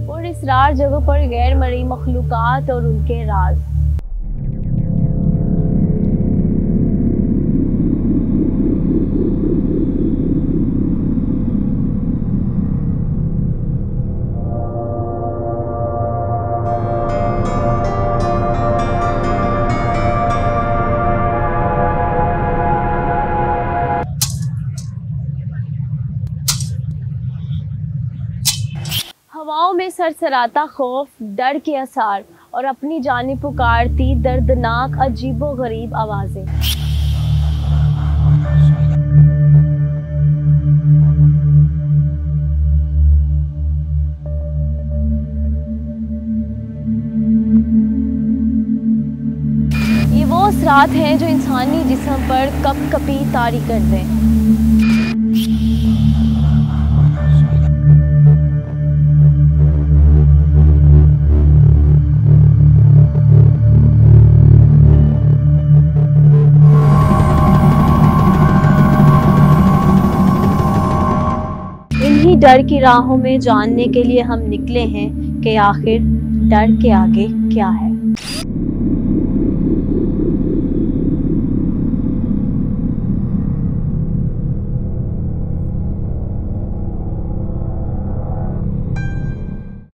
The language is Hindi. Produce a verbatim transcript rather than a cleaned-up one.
और इस रार जगह पर गैर मरई मखलूकात और उनके राज। हवाओं में सरसराता खौफ, डर के आसार और अपनी जानिब पुकारती दर्दनाक अजीबो गरीब आवाजें। ये वो असरात हैं जो इंसानी जिस्म पर कप-कपी तारी कर दें। इन्हीं डर की राहों में जानने के लिए हम निकले हैं कि आखिर डर के आगे क्या है।